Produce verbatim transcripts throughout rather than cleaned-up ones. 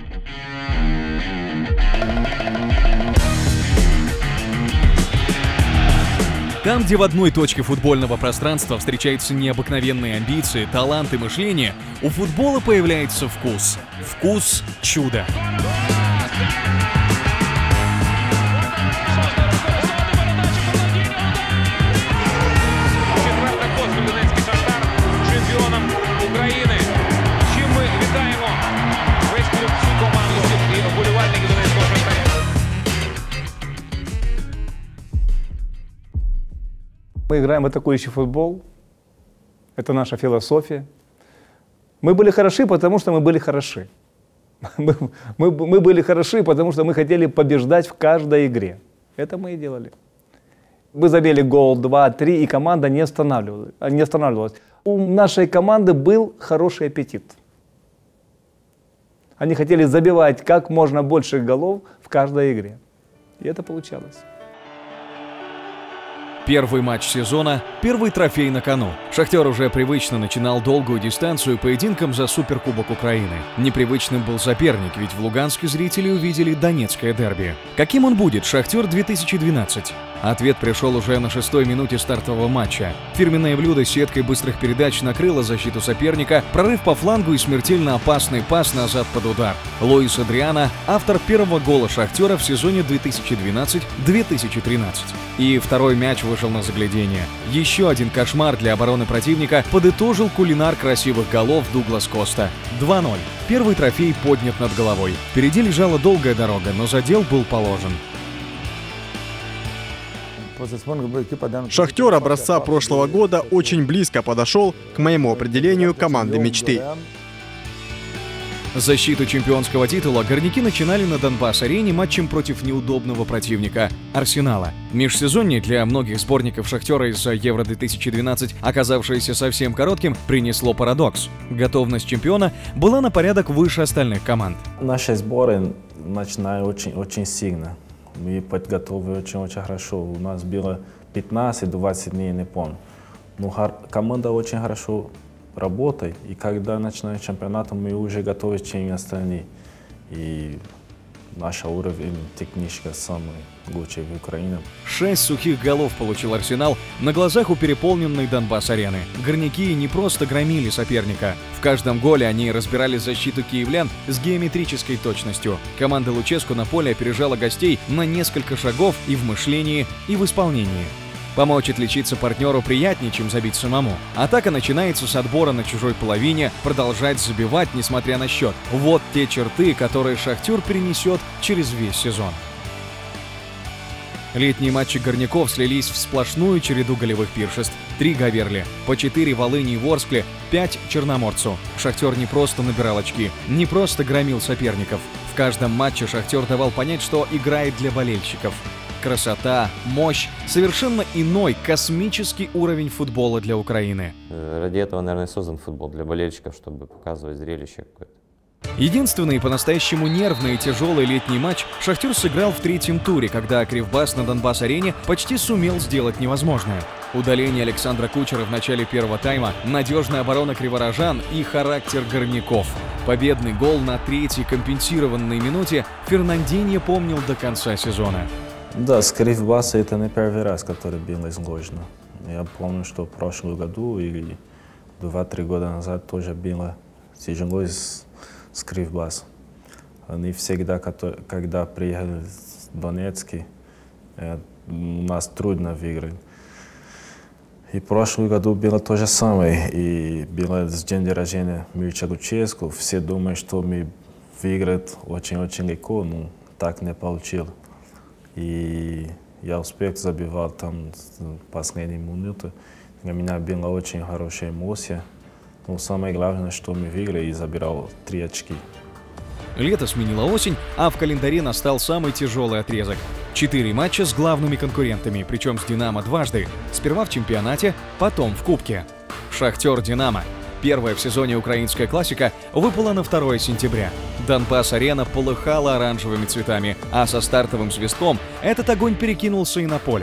Там, где в одной точке футбольного пространства встречаются необыкновенные амбиции, талант и мышление, у футбола появляется вкус. Вкус чуда. Мы играем в атакующий футбол. Это наша философия. Мы были хороши, потому что мы были хороши. Мы, мы, мы были хороши, потому что мы хотели побеждать в каждой игре. Это мы и делали. Мы забили гол, два, три, и команда не останавливалась. Не останавливалась. У нашей команды был хороший аппетит. Они хотели забивать как можно больше голов в каждой игре. И это получалось. Первый матч сезона, первый трофей на кону. «Шахтер» уже привычно начинал долгую дистанцию поединком за Суперкубок Украины. Непривычным был соперник, ведь в Луганске зрители увидели донецкое дерби. Каким он будет, «Шахтер» две тысячи двенадцать? Ответ пришел уже на шестой минуте стартового матча. Фирменное блюдо сеткой быстрых передач накрыло защиту соперника, прорыв по флангу и смертельно опасный пас назад под удар. Луис Адриано – автор первого гола «Шахтера» в сезоне две тысячи двенадцать — две тысячи тринадцать. И второй мяч вышел на заглядение. Еще один кошмар для обороны противника подытожил кулинар красивых голов Дуглас Коста. два ноль. Первый трофей поднят над головой. Впереди лежала долгая дорога, но задел был положен. «Шахтер» образца прошлого года очень близко подошел к моему определению команды мечты. Защиту чемпионского титула горняки начинали на Донбасс-арене матчем против неудобного противника – Арсенала. Межсезонье для многих сборников «Шахтера» из-за Евро две тысячи двенадцать, оказавшееся совсем коротким, принесло парадокс. Готовность чемпиона была на порядок выше остальных команд. Наши сборы начинают очень, очень сильно. Мы подготовили очень-очень хорошо. У нас было пятнадцать-двадцать дней, не помню. Но команда очень хорошо работает. И когда начинаем чемпионат, мы уже готовы, чем остальные. И наш уровень технически самый лучший в Украине. Шесть сухих голов получил «Арсенал» на глазах у переполненной Донбасс-арены. Горняки не просто громили соперника. В каждом голе они разбирали защиту киевлян с геометрической точностью. Команда Луческу на поле опережала гостей на несколько шагов и в мышлении, и в исполнении. Помочь отличиться партнеру приятнее, чем забить самому. Атака начинается с отбора на чужой половине, продолжать забивать, несмотря на счет. Вот те черты, которые «Шахтер» перенесет через весь сезон. Летние матчи горняков слились в сплошную череду голевых пиршеств. Три Гаверли, по четыре Волыни и Ворскле, пять Черноморцу. «Шахтер» не просто набирал очки, не просто громил соперников. В каждом матче «Шахтер» давал понять, что играет для болельщиков. Красота, мощь, совершенно иной космический уровень футбола для Украины. Ради этого, наверное, создан футбол для болельщиков, чтобы показывать зрелище какое-то. Единственный по-настоящему нервный и тяжелый летний матч «Шахтер» сыграл в третьем туре, когда Кривбас на Донбасс-арене почти сумел сделать невозможное. Удаление Александра Кучера в начале первого тайма, надежная оборона криворожан и характер горняков. Победный гол на третьей компенсированной минуте Фернандиньо помнил до конца сезона. Да, с Кривбаса это не первый раз, который был сложно. Я помню, что в прошлом году или два-три года назад тоже было тяжело с, с Кривбасом. Они всегда, когда приехали в Донецк, у нас трудно выиграть. И в прошлом году было то же самое. И было с день рождения Мирча Луческу. Все думают, что мы выиграем очень-очень легко, но так не получилось. И я успел забивать там последние минуты. Для меня была очень хорошая эмоция. Но самое главное, что мы выиграли и забирал три очки. Лето сменила осень, а в календаре настал самый тяжелый отрезок. Четыре матча с главными конкурентами, причем с «Динамо» дважды. Сперва в чемпионате, потом в Кубке. «Шахтер-Динамо». Первая в сезоне украинская классика выпала на второе сентября. Донбасс-арена полыхала оранжевыми цветами, а со стартовым свистком этот огонь перекинулся и на поле.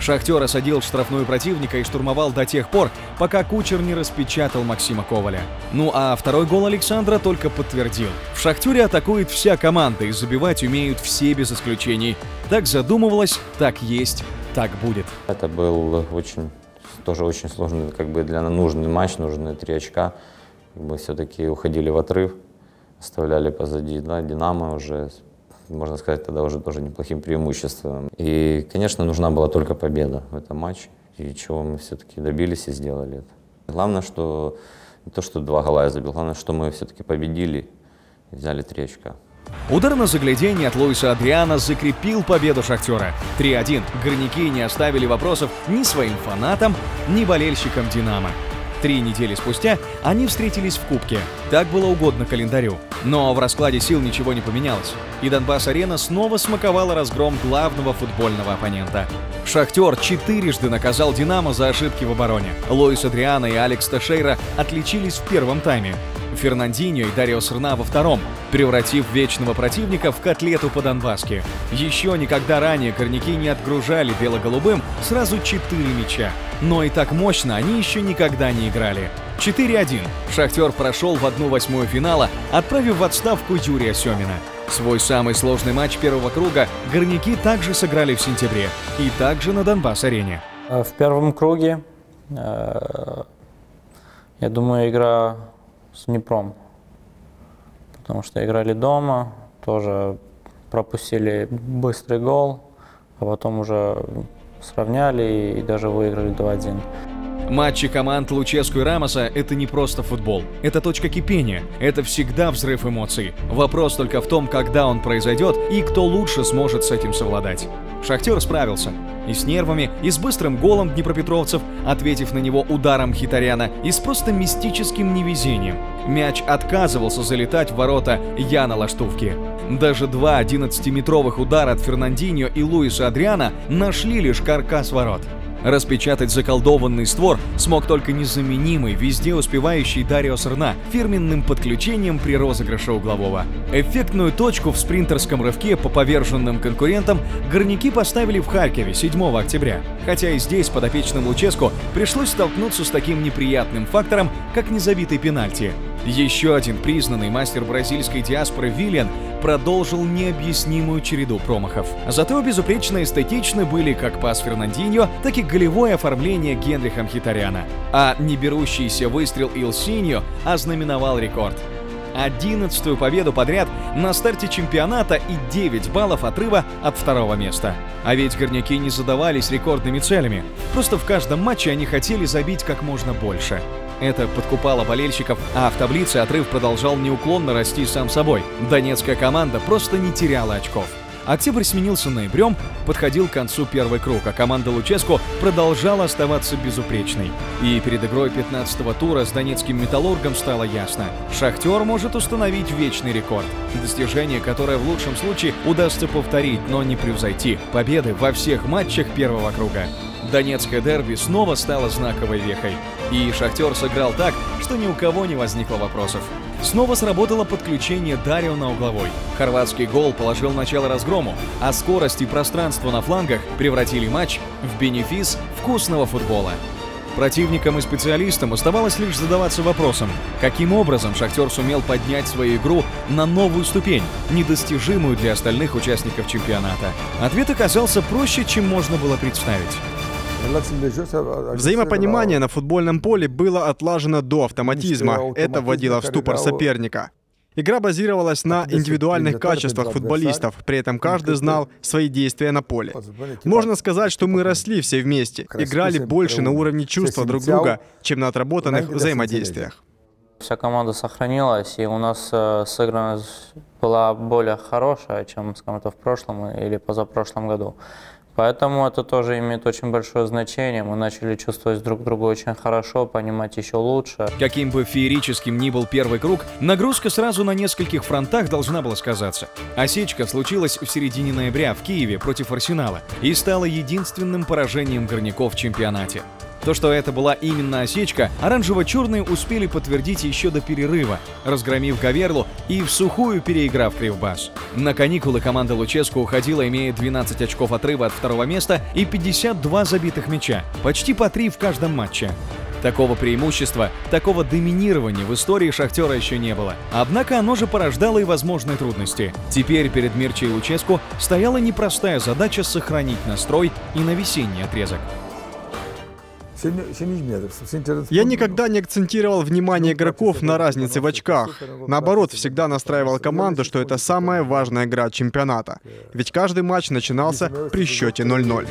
«Шахтер» осадил штрафную противника и штурмовал до тех пор, пока Кучер не распечатал Максима Коваля. Ну а второй гол Александра только подтвердил. В «Шахтере» атакует вся команда и забивать умеют все без исключений. Так задумывалось, так есть, так будет. Это был очень, тоже очень сложный, как бы для нужный матч, нужны три очка. Мы все-таки уходили в отрыв, оставляли позади, да, «Динамо» уже, можно сказать, тогда уже тоже неплохим преимуществом. И, конечно, нужна была только победа в этом матче, и чего мы все-таки добились и сделали это. Главное, что не то, что два гола я забил, главное, что мы все-таки победили и взяли три очка. Удар на загляденье от Луиса Адриана закрепил победу «Шахтера». три один. Горняки не оставили вопросов ни своим фанатам, ни болельщикам «Динамо». Три недели спустя они встретились в Кубке. Так было угодно календарю. Но в раскладе сил ничего не поменялось. И Донбасс-арена снова смаковала разгром главного футбольного оппонента. «Шахтер» четырежды наказал «Динамо» за ошибки в обороне. Луис Адриано и Алекс Тешейра отличились в первом тайме. Фернандиньо и Дарио Срна во втором, превратив вечного противника в котлету по-донбасски. Еще никогда ранее горняки не отгружали бело-голубым сразу четыре мяча. Но и так мощно они еще никогда не играли. четыре один. «Шахтер» прошел в одну восьмую финала, отправив в отставку Юрия Семина. Свой самый сложный матч первого круга горняки также сыграли в сентябре. И также на Донбасс-арене. В первом круге, я думаю, игра с Днепром, потому что играли дома, тоже пропустили быстрый гол, а потом уже сравняли и даже выиграли два один. Матчи команд Луческу и Рамоса – это не просто футбол. Это точка кипения. Это всегда взрыв эмоций. Вопрос только в том, когда он произойдет и кто лучше сможет с этим совладать. «Шахтер» справился. И с нервами, и с быстрым голом днепропетровцев, ответив на него ударом Мхитаряна, и с просто мистическим невезением. Мяч отказывался залетать в ворота Яна Лаштувки. Даже два одиннадцатиметровых удара от Фернандиньо и Луиса Адриана нашли лишь каркас ворот. Распечатать заколдованный створ смог только незаменимый, везде успевающий Дарио Срна фирменным подключением при розыгрыше углового. Эффектную точку в спринтерском рывке по поверженным конкурентам горняки поставили в Харькове седьмого октября. Хотя и здесь подопечным Луческу пришлось столкнуться с таким неприятным фактором, как незабитый пенальти. Еще один признанный мастер бразильской диаспоры Виллиан продолжил необъяснимую череду промахов. Зато безупречно эстетичны были как пас Фернандиньо, так и голевое оформление Генриха Мхитаряна. А неберущийся выстрел Илсиньо ознаменовал рекорд. одиннадцатую победу подряд на старте чемпионата и девять баллов отрыва от второго места. А ведь горняки не задавались рекордными целями. Просто в каждом матче они хотели забить как можно больше. Это подкупало болельщиков, а в таблице отрыв продолжал неуклонно расти сам собой. Донецкая команда просто не теряла очков. Октябрь сменился ноябрем, подходил к концу первый круг, а команда Луческу продолжала оставаться безупречной. И перед игрой пятнадцатого тура с донецким «Металлургом» стало ясно. «Шахтер» может установить вечный рекорд. Достижение, которое в лучшем случае удастся повторить, но не превзойти. Победы во всех матчах первого круга. Донецкое дерби снова стало знаковой вехой. И «Шахтер» сыграл так, что ни у кого не возникло вопросов. Снова сработало подключение Дарио на угловой. Хорватский гол положил начало разгрому, а скорость и пространство на флангах превратили матч в бенефис вкусного футбола. Противникам и специалистам оставалось лишь задаваться вопросом, каким образом «Шахтер» сумел поднять свою игру на новую ступень, недостижимую для остальных участников чемпионата. Ответ оказался проще, чем можно было представить. Взаимопонимание на футбольном поле было отлажено до автоматизма. Это вводило в ступор соперника. Игра базировалась на индивидуальных качествах футболистов, при этом каждый знал свои действия на поле. Можно сказать, что мы росли все вместе, играли больше на уровне чувства друг друга, чем на отработанных взаимодействиях. Вся команда сохранилась, и у нас э, сыгранность была более хорошая, чем, скажем, в прошлом или позапрошлом году. Поэтому это тоже имеет очень большое значение. Мы начали чувствовать друг друга очень хорошо, понимать еще лучше. Каким бы феерическим ни был первый круг, нагрузка сразу на нескольких фронтах должна была сказаться. Осечка случилась в середине ноября в Киеве против Арсенала и стала единственным поражением горняков в чемпионате. То, что это была именно осечка, оранжево-черные успели подтвердить еще до перерыва, разгромив Гаверлу и всухую переиграв Кривбас. На каникулы команда Луческу уходила, имея двенадцать очков отрыва от второго места и пятьдесят два забитых мяча, почти по три в каждом матче. Такого преимущества, такого доминирования в истории «Шахтера» еще не было. Однако оно же порождало и возможные трудности. Теперь перед Мирчей Луческу стояла непростая задача сохранить настрой и на весенний отрезок. Я никогда не акцентировал внимание игроков на разнице в очках. Наоборот, всегда настраивал команду, что это самая важная игра чемпионата. Ведь каждый матч начинался при счете ноль ноль.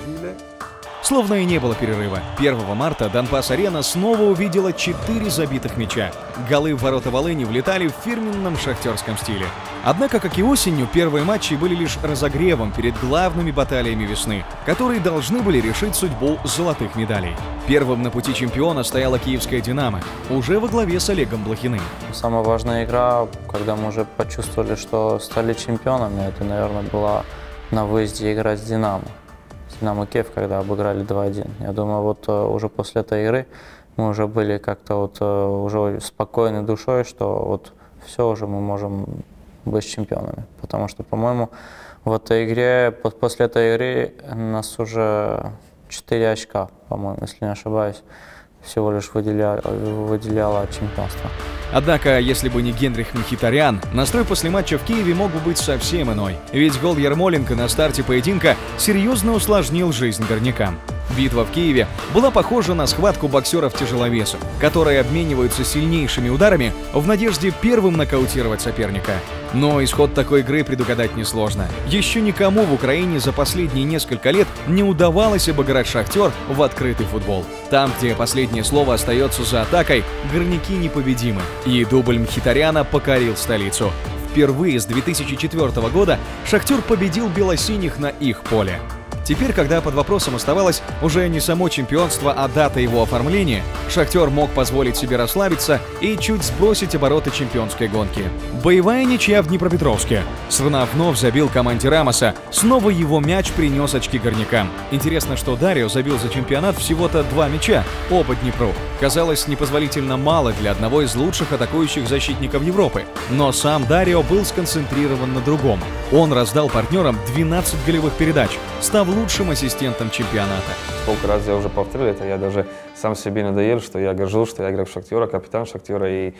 Словно и не было перерыва. первого марта Донбасс-арена снова увидела четыре забитых мяча. Голы в ворота Волыни влетали в фирменном шахтерском стиле. Однако, как и осенью, первые матчи были лишь разогревом перед главными баталиями весны, которые должны были решить судьбу золотых медалей. Первым на пути чемпиона стояла киевская «Динамо», уже во главе с Олегом Блохиным. Самая важная игра, когда мы уже почувствовали, что стали чемпионами, это, наверное, была на выезде игра с «Динамо». Динамо Киев, когда обыграли два один. Я думаю, вот уже после этой игры мы уже были как-то вот уже спокойной душой, что вот все, уже мы можем быть чемпионами. Потому что, по-моему, в этой игре, после этой игры нас уже четыре очка, по-моему, если не ошибаюсь, всего лишь выделяло, выделяло чемпионство. Однако, если бы не Генрих Мхитарян, настрой после матча в Киеве мог бы быть совсем иной. Ведь гол Ярмоленко на старте поединка серьезно усложнил жизнь горнякам. Битва в Киеве была похожа на схватку боксеров-тяжеловесов, которые обмениваются сильнейшими ударами в надежде первым нокаутировать соперника. Но исход такой игры предугадать несложно. Еще никому в Украине за последние несколько лет не удавалось обыграть «Шахтер» в открытый футбол. Там, где последнее слово остается за атакой, горняки непобедимы. И дубль Мхитаряна покорил столицу. Впервые с две тысячи четвёртого года «Шахтер» победил белосиних на их поле. Теперь, когда под вопросом оставалось уже не само чемпионство, а дата его оформления, «Шахтер» мог позволить себе расслабиться и чуть сбросить обороты чемпионской гонки. Боевая ничья в Днепропетровске. Срна вновь забил команде Рамоса. Снова его мяч принес очки горнякам. Интересно, что Дарио забил за чемпионат всего-то два мяча, оба Днепру. Казалось непозволительно мало для одного из лучших атакующих защитников Европы. Но сам Дарио был сконцентрирован на другом. Он раздал партнерам двенадцать голевых передач, став лучшим ассистентом чемпионата. Сколько раз я уже повторил это, я даже сам себе надоел, что я горжусь, что я играю в «Шахтера», капитан «Шахтера», и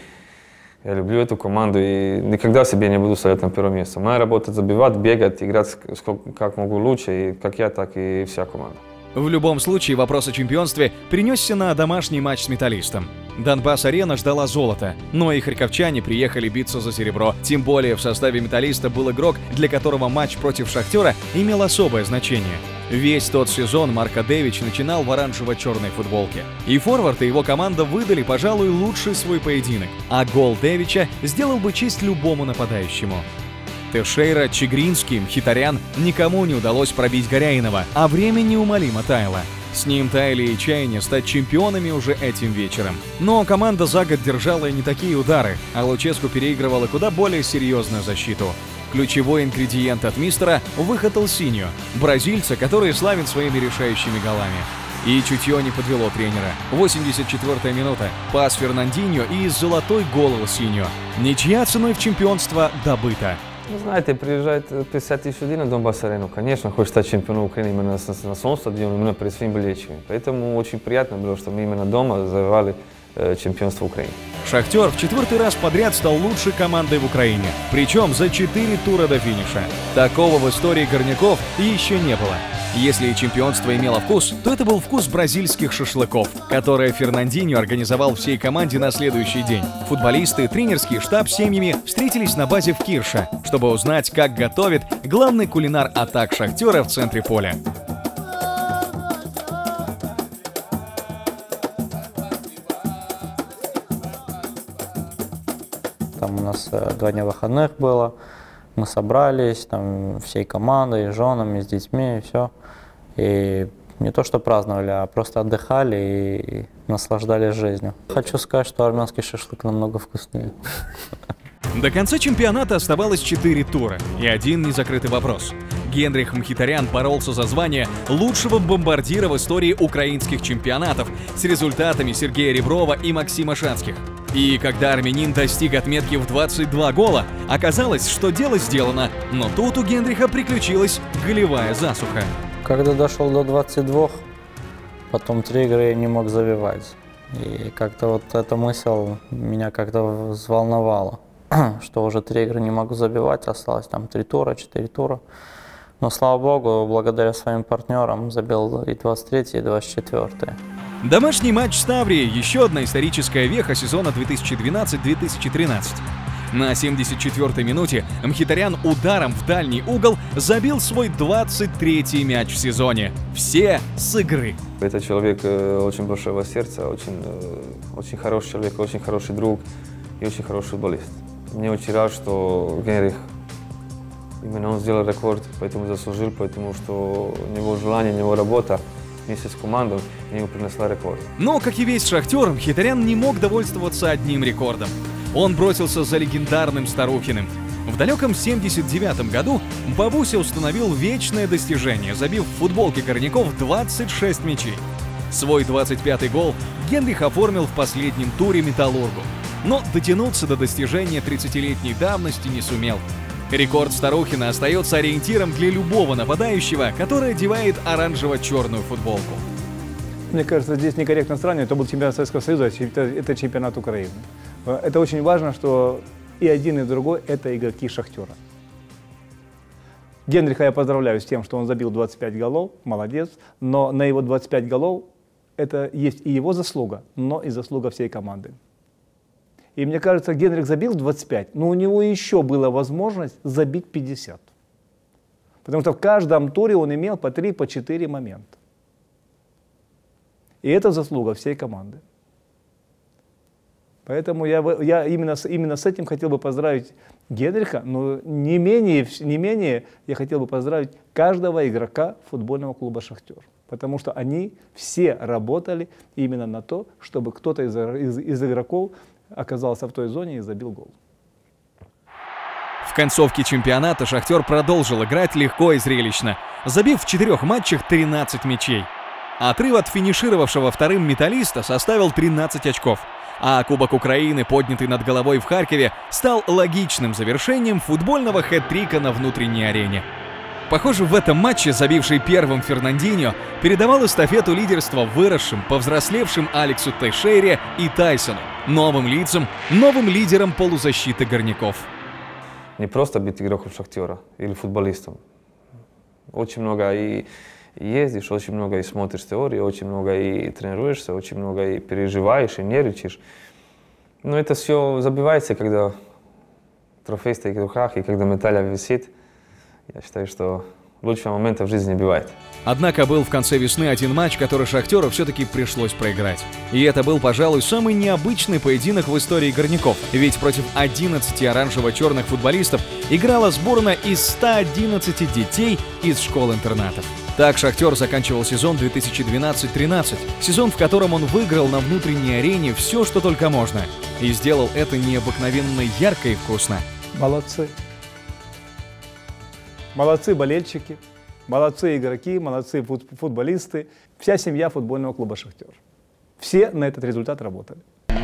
я люблю эту команду, и никогда себе не буду ставить на первое место. Моя работа — забивать, бегать, играть сколько, как могу лучше, и как я, так и вся команда. В любом случае, вопрос о чемпионстве перенесся на домашний матч с «Металлистом». Донбасс-арена ждала золота, но и харьковчане приехали биться за серебро. Тем более в составе «Металлиста» был игрок, для которого матч против «Шахтера» имел особое значение. Весь тот сезон Марко Девич начинал в оранжево-черной футболке. И форвард и его команда выдали, пожалуй, лучший свой поединок. А гол Девича сделал бы честь любому нападающему. Тешейра, Чигринский, Мхитарян — никому не удалось пробить Горяинова, а время неумолимо таяло. С ним таяли и чаяния стать чемпионами уже этим вечером. Но команда за год держала и не такие удары, а Луческу переигрывала куда более серьезную защиту. Ключевой ингредиент от мистера — выход Элсиньо, бразильца, который славен своими решающими голами. И чутье не подвело тренера. восемьдесят четвёртая минута. Пас Фернандиньо и золотой гол Элсиньо. Ничья ценой в чемпионство добыта. Вы знаете, приезжает пятьдесят тысяч людей на Донбасс-арену. Конечно, хочет стать чемпионом Украины именно на, на своем стадионе, именно перед своими болельщиками. Поэтому очень приятно было, что мы именно дома завоевали э, чемпионство Украины. «Шахтер» в четвертый раз подряд стал лучшей командой в Украине. Причем за четыре тура до финиша. Такого в истории горняков еще не было. Если и чемпионство имело вкус, то это был вкус бразильских шашлыков, которые Фернандиньо организовал всей команде на следующий день. Футболисты, тренерский штаб с семьями встретились на базе в Кирше, чтобы узнать, как готовит главный кулинар атак «Шахтера» в центре поля. Там у нас два дня выходных было, мы собрались, там, всей командой, с женами, с детьми, и все. И не то что праздновали, а просто отдыхали и наслаждались жизнью. Хочу сказать, что армянский шашлык намного вкуснее. До конца чемпионата оставалось четыре тура и один незакрытый вопрос. Генрих Мхитарян боролся за звание лучшего бомбардира в истории украинских чемпионатов с результатами Сергея Реброва и Максима Шацких. И когда армянин достиг отметки в двадцать два гола, оказалось, что дело сделано, но тут у Генриха приключилась голевая засуха. Когда дошел до двадцати двух, потом три игры я не мог забивать. И как-то вот эта мысль меня как-то взволновала, что уже три игры не могу забивать, осталось там три тура, четыре тура. Но, слава богу, благодаря своим партнерам забил и двадцать третий, и двадцать четвёртый. Домашний матч с Таврией – еще одна историческая веха сезона две тысячи двенадцать — две тысячи тринадцать. На семьдесят четвёртой минуте Мхитарян ударом в дальний угол забил свой двадцать третий мяч в сезоне. Все с игры. Это человек э, очень большого сердца, очень, э, очень хороший человек, очень хороший друг и очень хороший футболист. Мне очень рад, что Генрих, именно он сделал рекорд, поэтому заслужил, потому что у него желание, у него работа вместе с командой ему принесла рекорд. Но, как и весь Шахтер, Мхитарян не мог довольствоваться одним рекордом. Он бросился за легендарным Старухиным. В далеком семьдесят девятом году Бабуся установил вечное достижение, забив в футболке горняков двадцать шесть мячей. Свой двадцать пятый гол Генрих оформил в последнем туре «Металлургу». Но дотянуться до достижения тридцатилетней давности не сумел. Рекорд Старухина остается ориентиром для любого нападающего, который одевает оранжево-черную футболку. Мне кажется, здесь некорректно сравнивать. Это был чемпионат Советского Союза, это чемпионат Украины. Это очень важно, что и один, и другой – это игроки Шахтера. Генриха я поздравляю с тем, что он забил двадцать пять голов, молодец. Но на его двадцать пять голов это есть и его заслуга, но и заслуга всей команды. И мне кажется, Генрих забил двадцать пять, но у него еще была возможность забить пятьдесят. Потому что в каждом туре он имел по три, по четыре момента. И это заслуга всей команды. Поэтому я, я именно, именно с этим хотел бы поздравить Генриха, но не менее, не менее я хотел бы поздравить каждого игрока футбольного клуба «Шахтер». Потому что они все работали именно на то, чтобы кто-то из, из, из игроков оказался в той зоне и забил гол. В концовке чемпионата Шахтер продолжил играть легко и зрелищно, забив в четырех матчах тринадцать мячей. Отрыв от финишировавшего вторым «Металлиста» составил тринадцать очков, а Кубок Украины, поднятый над головой в Харькове, стал логичным завершением футбольного хэт-трика на внутренней арене. Похоже, в этом матче забивший первым Фернандиньо передавал эстафету лидерства выросшим, повзрослевшим Алексу Тейшейре и Тайсону, новым лицам, новым лидерам полузащиты горняков. Не просто быть игроком Шахтера или футболистом. Очень много и ездишь, очень много и смотришь теории, очень много и тренируешься, очень много и переживаешь, и нервничаешь. Но это все забивается, когда трофей стоит в руках и когда медаль висит. Я считаю, что лучшего момента в жизни не бывает. Однако был в конце весны один матч, который Шахтеру все-таки пришлось проиграть. И это был, пожалуй, самый необычный поединок в истории горняков. Ведь против одиннадцати оранжево-черных футболистов играла сборная из ста одиннадцати детей из школ-интернатов. Так Шахтер заканчивал сезон две тысячи двенадцать тринадцать, сезон, в котором он выиграл на внутренней арене все, что только можно. И сделал это необыкновенно ярко и вкусно. Молодцы. Молодцы болельщики, молодцы игроки, молодцы футболисты, вся семья футбольного клуба «Шахтер». Все на этот результат работали.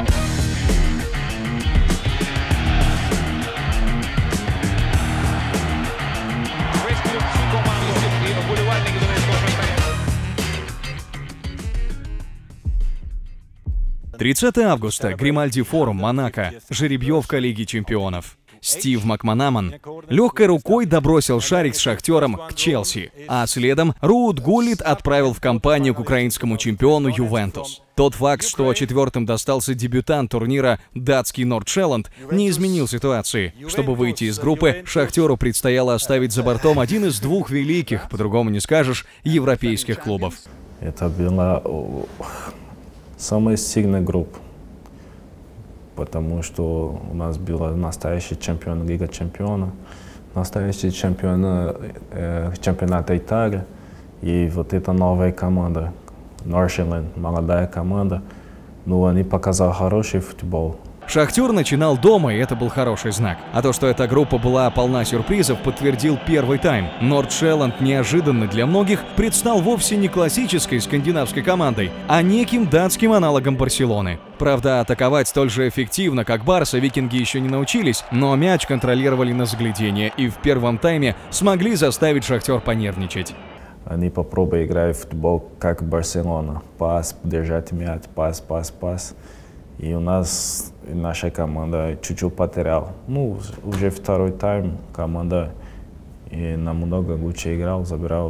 тридцатого августа. Гримальди форум, Монако. Жеребьевка Лиги чемпионов. Стив Макманаман легкой рукой добросил шарик с Шахтером к Челси, а следом Руд Гуллит отправил в компанию к украинскому чемпиону Ювентус. Тот факт, что четвертым достался дебютант турнира датский Нордшелланд, не изменил ситуации. Чтобы выйти из группы, Шахтеру предстояло оставить за бортом один из двух великих, по-другому не скажешь, европейских клубов. Это была самая сильная группа. Потому что у нас был настоящий чемпион Лиги чемпионов, настоящий чемпион э, чемпионата Италии. И вот эта новая команда, Нордшелланд, молодая команда, ну, они показали хороший футбол. Шахтер начинал дома, и это был хороший знак. А то, что эта группа была полна сюрпризов, подтвердил первый тайм. Нордшелланд неожиданно для многих предстал вовсе не классической скандинавской командой, а неким датским аналогом Барселоны. Правда, атаковать столь же эффективно, как Барса, викинги еще не научились, но мяч контролировали на заглядение и в первом тайме смогли заставить Шахтер понервничать. Они попробовали играть в футбол, как Барселона. Пас, держать мяч, пас, пас, пас. И у нас, наша команда чуть-чуть потеряла. Ну, уже второй тайм команда и намного лучше играл, забирал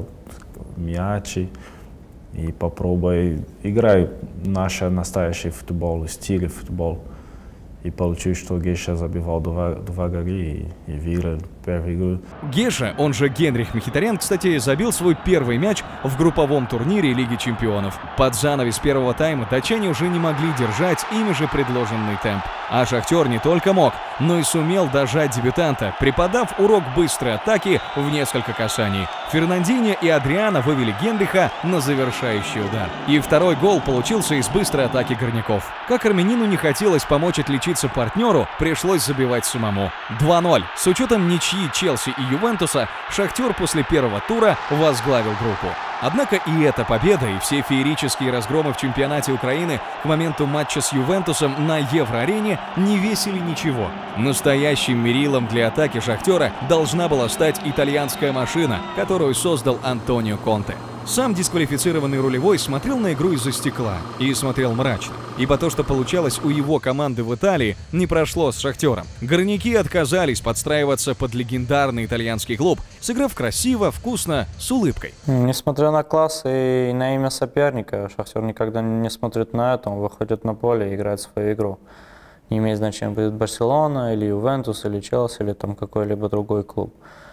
мячи. И попробуй играть наш настоящий футбол, стиль футбол. И получилось, что Геша забивал два, два гола и, и выиграл первый гол. Геша, он же Генрих Мхитарян, кстати, забил свой первый мяч в групповом турнире Лиги Чемпионов. Под занавес первого тайма датчане уже не могли держать ими же предложенный темп. А Шахтер не только мог, но и сумел дожать дебютанта, преподав урок быстрой атаки в несколько касаний. Фернандинho и Адриано вывели Генриха на завершающий удар. И второй гол получился из быстрой атаки горняков. Как армянину не хотелось помочь отличиться партнеру, пришлось забивать самому. два ноль. С учетом ничьи Челси и Ювентуса, Шахтер после первого тура возглавил группу. Однако и эта победа, и все феерические разгромы в чемпионате Украины к моменту матча с Ювентусом на Евроарене не весили ничего. Настоящим мерилом для атаки Шахтера должна была стать итальянская машина, которую создал Антонио Конте. Сам дисквалифицированный рулевой смотрел на игру из-за стекла и смотрел мрачно, ибо то, что получалось у его команды в Италии, не прошло с Шахтером. Горняки отказались подстраиваться под легендарный итальянский клуб, сыграв красиво, вкусно, с улыбкой. Несмотря на класс и на имя соперника, Шахтер никогда не смотрит на это, он выходит на поле и играет свою игру. Не имеет значения, будет Барселона, или Ювентус, или Челси, или там какой-либо другой клуб.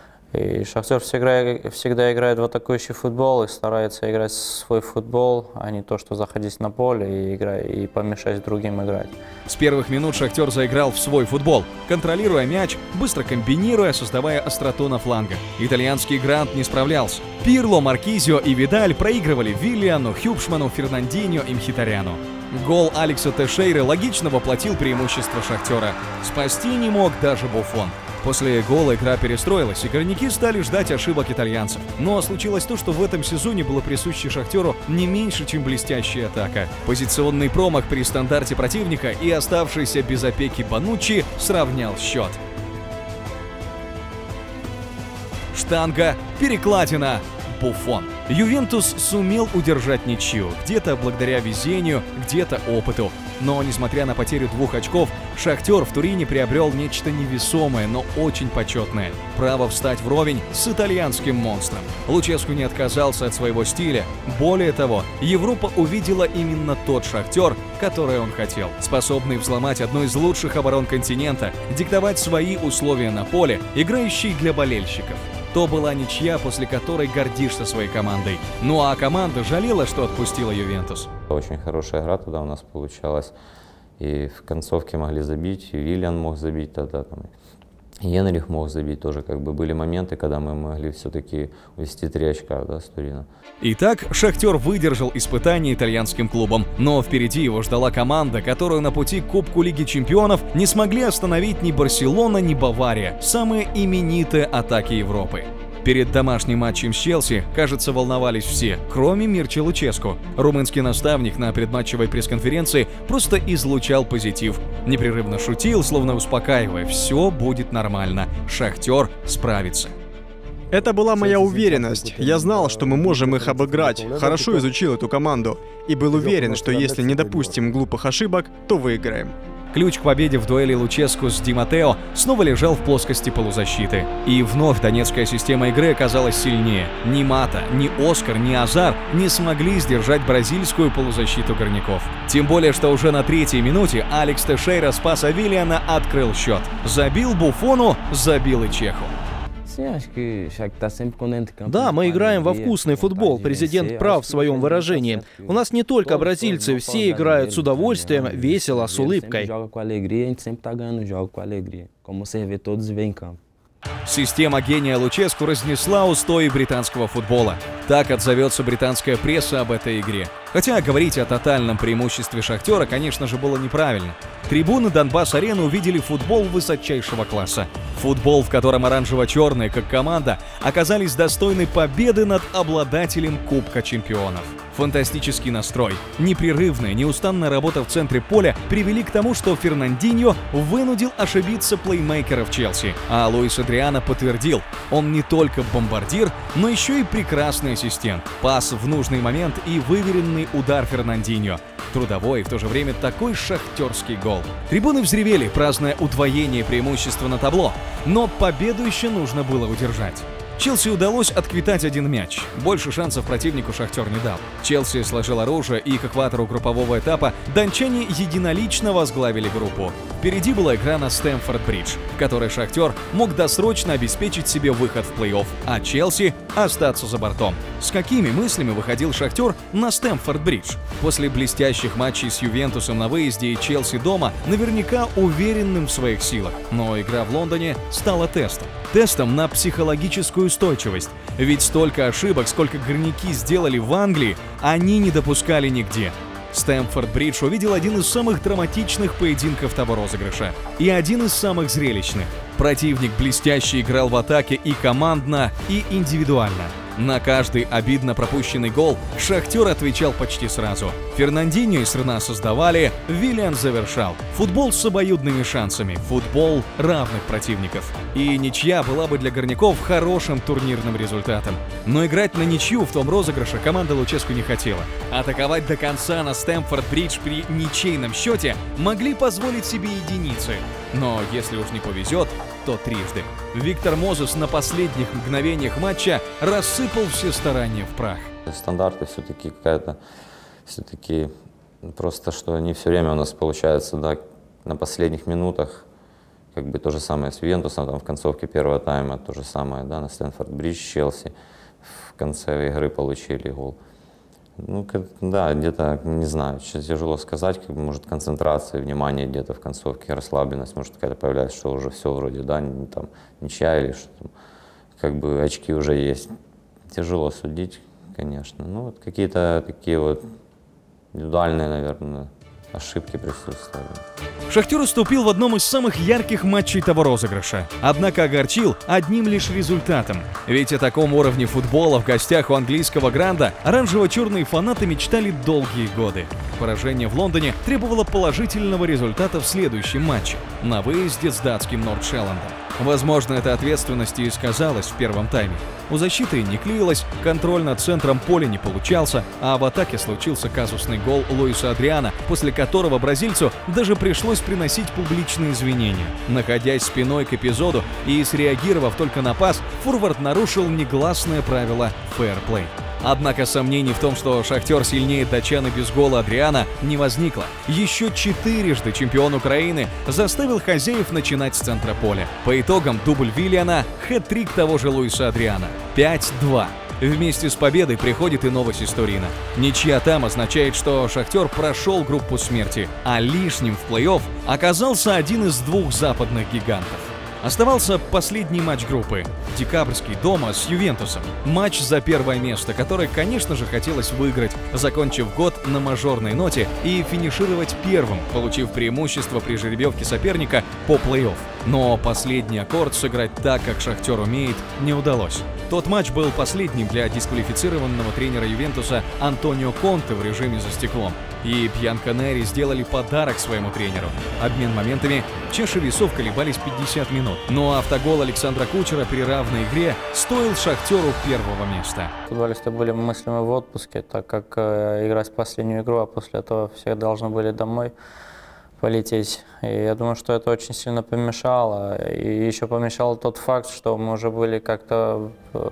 И Шахтер всегда, всегда играет в атакующий футбол и старается играть свой футбол, а не то, что заходить на поле и, играть, и помешать другим играть. С первых минут Шахтер заиграл в свой футбол, контролируя мяч, быстро комбинируя, создавая остроту на флангах. Итальянский грант не справлялся. Пирло, Маркизио и Видаль проигрывали Виллиану, Хюбшману, Фернандинho и Мхитаряну. Гол Алекса Тешейры логично воплотил преимущество Шахтера. Спасти не мог даже Буфон. После гола игра перестроилась, и горняки стали ждать ошибок итальянцев. Но случилось то, что в этом сезоне было присуще Шахтеру не меньше, чем блестящая атака. Позиционный промах при стандарте противника и оставшийся без опеки Бонуччи сравнял счет. Штанга, перекладина, Буфон. Ювентус сумел удержать ничью, где-то благодаря везению, где-то опыту. Но, несмотря на потерю двух очков, Шахтер в Турине приобрел нечто невесомое, но очень почетное – право встать вровень с итальянским монстром. Луческу не отказался от своего стиля. Более того, Европа увидела именно тот Шахтер, который он хотел, способный взломать одну из лучших оборон континента, диктовать свои условия на поле, играющий для болельщиков. То была ничья, после которой гордишься своей командой. Ну а команда жалела, что отпустила Ювентус. Очень хорошая игра тогда у нас получалась. И в концовке могли забить, и Виллиан мог забить тогда, там, и Генрих мог забить тоже. Как бы были моменты, когда мы могли все-таки увести три очка, да, с Турина. Итак, Шахтер выдержал испытание итальянским клубом, но впереди его ждала команда, которую на пути к Кубку Лиги Чемпионов не смогли остановить ни Барселона, ни Бавария, самые именитые атаки Европы. Перед домашним матчем с Челси, кажется, волновались все, кроме Мирча Луческу. Румынский наставник на предматчевой пресс-конференции просто излучал позитив. Непрерывно шутил, словно успокаивая: «Все будет нормально, Шахтер справится». Это была моя уверенность. Я знал, что мы можем их обыграть, хорошо изучил эту команду и был уверен, что если не допустим глупых ошибок, то выиграем. Ключ к победе в дуэли Луческу с Ди Маттео снова лежал в плоскости полузащиты. И вновь донецкая система игры оказалась сильнее. Ни Мата, ни Оскар, ни Азар не смогли сдержать бразильскую полузащиту горняков. Тем более, что уже на третьей минуте Алекс Тешейра с паса Виллиана открыл счет. Забил Буфону, забил и Чеху. Да, мы играем во вкусный футбол, президент прав в своем выражении. У нас не только бразильцы, все играют с удовольствием, весело, с улыбкой. Система гения Луческу разнесла устои британского футбола. Так отзовется британская пресса об этой игре. Хотя говорить о тотальном преимуществе «Шахтера», конечно же, было неправильно. Трибуны Донбасс-арены увидели футбол высочайшего класса. Футбол, в котором оранжево-черные, как команда, оказались достойны победы над обладателем Кубка чемпионов. Фантастический настрой, непрерывная, неустанная работа в центре поля привели к тому, что Фернандиньо вынудил ошибиться плеймейкеров Челси, а Луис Адриано подтвердил, он не только бомбардир, но еще и прекрасный ассистент. Пас в нужный момент и выверенный удар Фернандиньо. Трудовой и в то же время такой шахтерский гол. Трибуны взревели, празднуя удвоение преимущества на табло, но победу еще нужно было удержать. Челси удалось отквитать один мяч. Больше шансов противнику «Шахтер» не дал. Челси сложил оружие, и к экватору группового этапа дончане единолично возглавили группу. Впереди была игра на Стэмфорд-Бридж, в которой «Шахтер» мог досрочно обеспечить себе выход в плей-офф, а Челси остаться за бортом. С какими мыслями выходил «Шахтер» на Стэмфорд-Бридж? После блестящих матчей с Ювентусом на выезде и Челси дома наверняка уверенным в своих силах. Но игра в Лондоне стала тестом. Тестом на психологическую устойчивость. Ведь столько ошибок, сколько горняки сделали в Англии, они не допускали нигде. Стэмфорд-Бридж увидел один из самых драматичных поединков того розыгрыша. И один из самых зрелищных. Противник блестяще играл в атаке и командно, и индивидуально. На каждый обидно пропущенный гол «Шахтер» отвечал почти сразу. Фернандиньо и Срна создавали, Виллиан завершал. Футбол с обоюдными шансами, футбол равных противников. И ничья была бы для горняков хорошим турнирным результатом. Но играть на ничью в том розыгрыше команда Луческу не хотела. Атаковать до конца на Стэмфорд-Бридж при ничейном счете могли позволить себе единицы. Но если уж не повезет, то трижды. Виктор Мозес на последних мгновениях матча рассыпал все старания в прах. Стандарты все-таки какая-то, все-таки просто, что не все время у нас получается, да, на последних минутах, как бы то же самое с Ювентусом, там в концовке первого тайма, то же самое, да, на Стэнфорд-Бридж, Челси, в конце игры получили гол. Ну, да, где-то, не знаю, тяжело сказать, как бы, может, концентрация, внимание где-то в концовке, расслабленность, может, какая-то появляется, что уже все вроде, да, не, там, ничья или что там, как бы очки уже есть. Тяжело судить, конечно. Ну, вот какие-то такие вот индивидуальные, наверное, ошибки присутствовали. «Шахтер» уступил в одном из самых ярких матчей того розыгрыша. Однако огорчил одним лишь результатом. Ведь о таком уровне футбола в гостях у английского гранда оранжево-черные фанаты мечтали долгие годы. Поражение в Лондоне требовало положительного результата в следующем матче на выезде с датским Нордшелландом. Возможно, эта ответственность и сказалась в первом тайме. У защиты не клеилось, контроль над центром поля не получался, а в атаке случился казусный гол Луиса Адриано, после которого бразильцу даже пришлось приносить публичные извинения. Находясь спиной к эпизоду и среагировав только на пас, форвард нарушил негласное правило фэрплей. Однако сомнений в том, что «Шахтер» сильнее датчан и без гола Адриано, не возникло. Еще четырежды чемпион Украины заставил хозяев начинать с центра поля. По итогам дубль Виллиана, хэт-трик того же Луиса Адриано. пять-два. Вместе с победой приходит и новость из Турина. Ничья там означает, что «Шахтер» прошел группу смерти, а лишним в плей-офф оказался один из двух западных гигантов. Оставался последний матч группы – декабрьский дома с Ювентусом. Матч за первое место, который, конечно же, хотелось выиграть, закончив год на мажорной ноте и финишировать первым, получив преимущество при жеребьевке соперника по плей-офф. Но последний аккорд сыграть так, как «Шахтер» умеет, не удалось. Тот матч был последним для дисквалифицированного тренера Ювентуса Антонио Конте в режиме за стеклом. И Бьянконери сделали подарок своему тренеру. Обмен моментами, чаши весов колебались пятьдесят минут. Но автогол Александра Кучера при равной игре стоил «Шахтеру» первого места. Футболисты были мыслями в отпуске, так как э, играть последнюю игру, а после этого все должны были домой полететь. И я думаю, что это очень сильно помешало. И еще помешал тот факт, что мы уже были как-то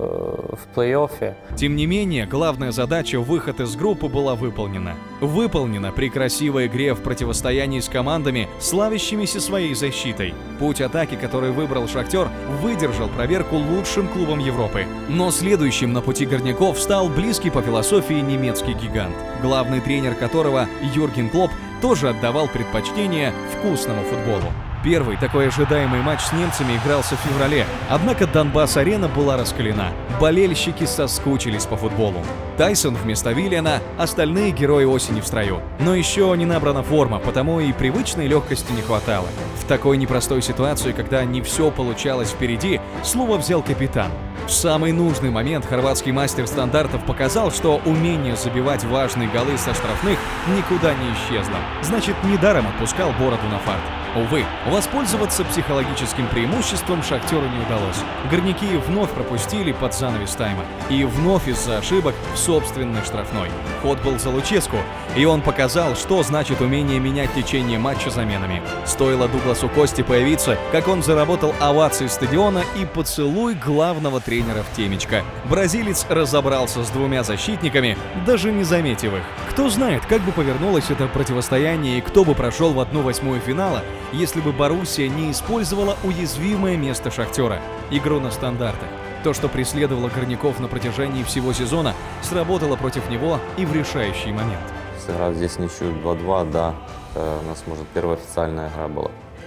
в, в плей-оффе. Тем не менее, главная задача — выход из группы — была выполнена. Выполнена при красивой игре в противостоянии с командами, славящимися своей защитой. Путь атаки, который выбрал «Шахтер», выдержал проверку лучшим клубом Европы. Но следующим на пути горняков стал близкий по философии немецкий гигант, главный тренер которого, Юрген Клопп, тоже отдавал предпочтение вкусному футболу. Первый такой ожидаемый матч с немцами игрался в феврале, однако Донбасс-арена была раскалена. Болельщики соскучились по футболу. Тайсон вместо Виллиана, остальные герои осени в строю. Но еще не набрана форма, потому и привычной легкости не хватало. В такой непростой ситуации, когда не все получалось впереди, слово взял капитан. В самый нужный момент хорватский мастер стандартов показал, что умение забивать важные голы со штрафных никуда не исчезло. Значит, недаром отпускал бороду на фарт. Увы, воспользоваться психологическим преимуществом Шахтеру не удалось. Горняки вновь пропустили под занавес тайма. И вновь из-за ошибок в собственной штрафной. Ход был за Луческу, и он показал, что значит умение менять течение матча заменами. Стоило Дугласу Кости появиться, как он заработал овации стадиона и поцелуй главного тренера в темечко. Бразилец разобрался с двумя защитниками, даже не заметив их. Кто знает, как бы повернулось это противостояние и кто бы прошел в одну восьмую финала, если бы Боруссия не использовала уязвимое место Шахтера – игру на стандартах. То, что преследовало Горняков на протяжении всего сезона, сработало против него и в решающий момент. Сыграв здесь ничью два-два, да, это у нас, может, первая официальная игра была.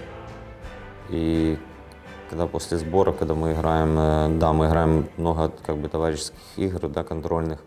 И когда после сбора, когда мы играем, да, мы играем много как бы товарищеских игр, да, контрольных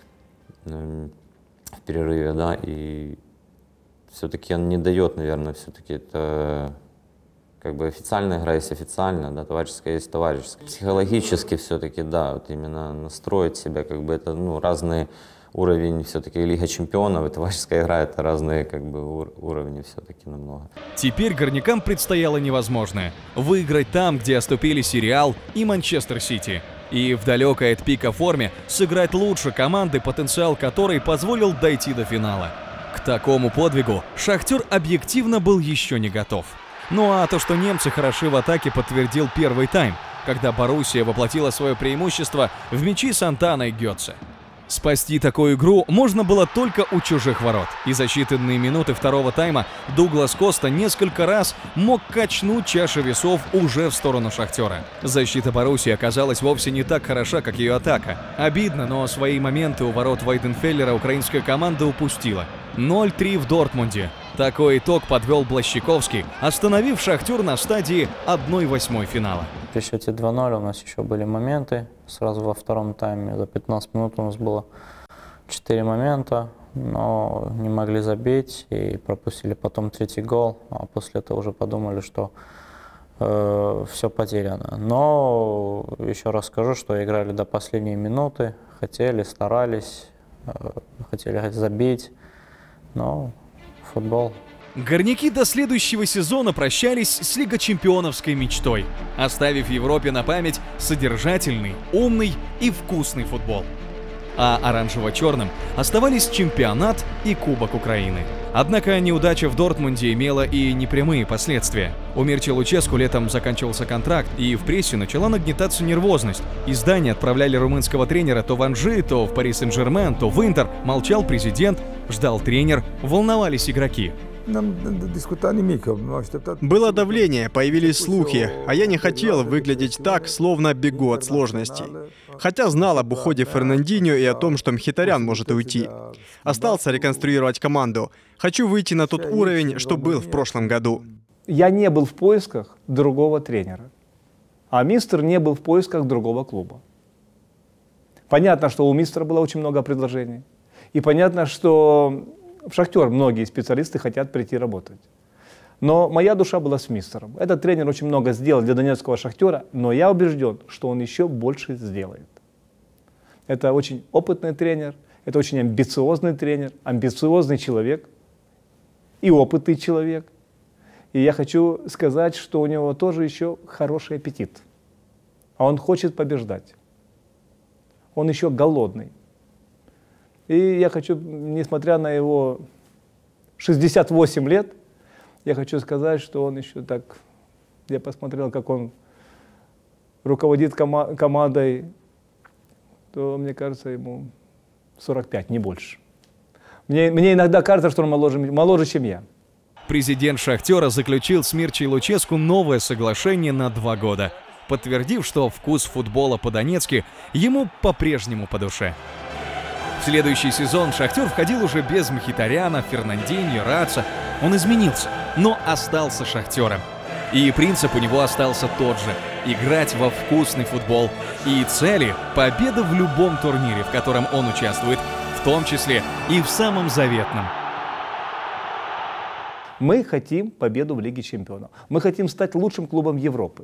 в перерыве, да, и все-таки он не дает, наверное, все-таки это как бы официальная игра есть официально, да, товарищеская есть товарищеская. Психологически все-таки, да, вот именно настроить себя, как бы это, ну, разные уровень все-таки Лига Чемпионов и товарищеская игра, это разные как бы ур уровни все-таки намного. Теперь горнякам предстояло невозможное – выиграть там, где оступились и Реал, и Манчестер Сити. И в далекой от пика форме сыграть лучше команды, потенциал которой позволил дойти до финала. К такому подвигу Шахтер объективно был еще не готов. Ну а то, что немцы хороши в атаке, подтвердил первый тайм, когда Боруссия воплотила свое преимущество в мячи Сантана и Гетце. Спасти такую игру можно было только у чужих ворот, и за считанные минуты второго тайма Дуглас Коста несколько раз мог качнуть чашу весов уже в сторону Шахтера. Защита Боруссии оказалась вовсе не так хороша, как ее атака. Обидно, но свои моменты у ворот Вайденфеллера украинская команда упустила. ноль три в Дортмунде. Такой итог подвел Блащиковский, остановив Шахтер на стадии одной восьмой финала. При счете два ноль у нас еще были моменты. Сразу во втором тайме за пятнадцать минут у нас было четыре момента, но не могли забить и пропустили потом третий гол. А после этого уже подумали, что э, все потеряно. Но еще раз скажу, что играли до последней минуты, хотели, старались, э, хотели забить, но футбол. Горняки до следующего сезона прощались с лигочемпионовской мечтой, оставив Европе на память содержательный, умный и вкусный футбол. А оранжево-черным оставались чемпионат и Кубок Украины. Однако неудача в Дортмунде имела и непрямые последствия. У Мирча Луческу летом заканчивался контракт, и в прессе начала нагнетаться нервозность. Издания отправляли румынского тренера то в Анжи, то в Пари Сен-Жермен, то в Интер. Молчал президент, ждал тренер, волновались игроки. Было давление, появились слухи, а я не хотел выглядеть так, словно бегу от сложностей. Хотя знал об уходе Фернандиньо и о том, что Мхитарян может уйти. Остался реконструировать команду. Хочу выйти на тот уровень, что был в прошлом году. Я не был в поисках другого тренера, а мистер не был в поисках другого клуба. Понятно, что у мистера было очень много предложений. И понятно, что в Шахтер многие специалисты хотят прийти работать. Но моя душа была с мистером. Этот тренер очень много сделал для донецкого Шахтера, но я убежден, что он еще больше сделает. Это очень опытный тренер, это очень амбициозный тренер, амбициозный человек и опытный человек. И я хочу сказать, что у него тоже еще хороший аппетит. А он хочет побеждать. Он еще голодный. И я хочу, несмотря на его шестьдесят восемь лет, я хочу сказать, что он еще так, я посмотрел, как он руководит кома командой, то, мне кажется, ему сорок пять, не больше. Мне, мне иногда кажется, что он моложе, моложе, чем я. Президент Шахтера заключил с Мирчей Луческу новое соглашение на два года, подтвердив, что вкус футбола по-донецки ему по-прежнему по душе. В следующий сезон Шахтер входил уже без Мхитаряна, Фернандиньо, Раца. Он изменился, но остался Шахтером. И принцип у него остался тот же – играть во вкусный футбол. И цели – победа в любом турнире, в котором он участвует, в том числе и в самом заветном. Мы хотим победу в Лиге чемпионов. Мы хотим стать лучшим клубом Европы.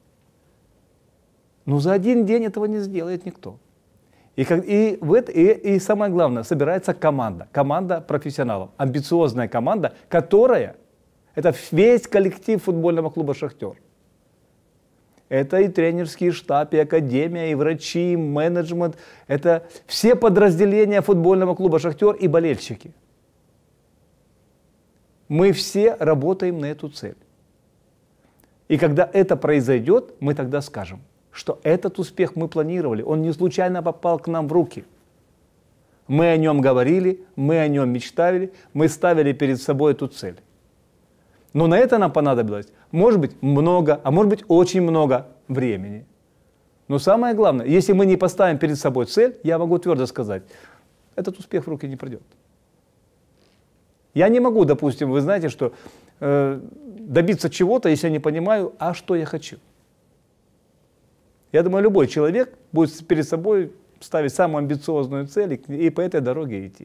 Но за один день этого не сделает никто. И, как, и, в это, и, и самое главное, собирается команда. Команда профессионалов. Амбициозная команда, которая... Это весь коллектив футбольного клуба «Шахтер». Это и тренерский штаб, и академия, и врачи, и менеджмент. Это все подразделения футбольного клуба «Шахтер» и болельщики. Мы все работаем на эту цель. И когда это произойдет, мы тогда скажем, что этот успех мы планировали, он не случайно попал к нам в руки. Мы о нем говорили, мы о нем мечтали, мы ставили перед собой эту цель. Но на это нам понадобилось, может быть, много, а может быть, очень много времени. Но самое главное, если мы не поставим перед собой цель, я могу твердо сказать, этот успех в руки не придет. Я не могу, допустим, вы знаете, что э, добиться чего-то, если я не понимаю, а что я хочу. Я думаю, любой человек будет перед собой ставить самую амбициозную цель и по этой дороге идти.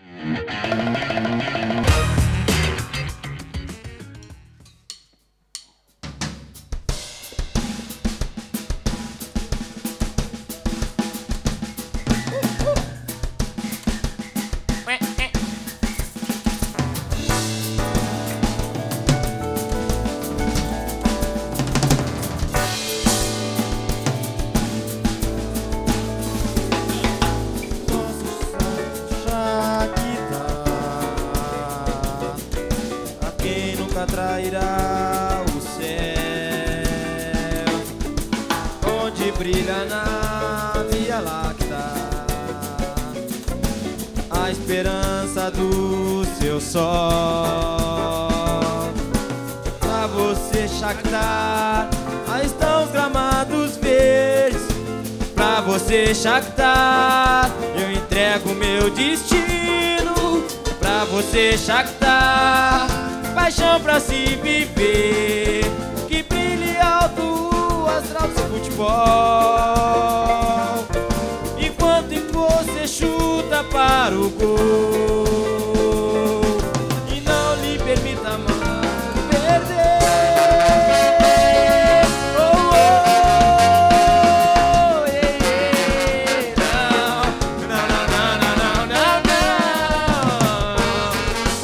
Trairá o céu, onde brilha na Via Láctea a esperança do seu sol. Pra você, Shakhtar, aí estão os gramados verdes. Pra você, Shakhtar, eu entrego meu destino. Pra você, Shakhtar, paixão pra se viver, que brilhe alto o astral do seu futebol. Enquanto você chuta para o gol e não lhe permita mais perder. Oh, oh, yeah, yeah. Não, não, não, não, não, não, não. Oh,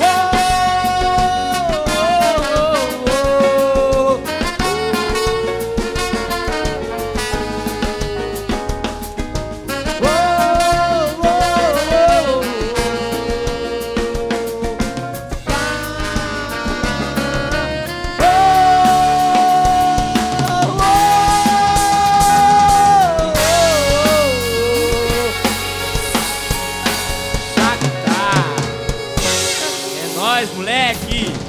Shakhtar, é nóis, moleque!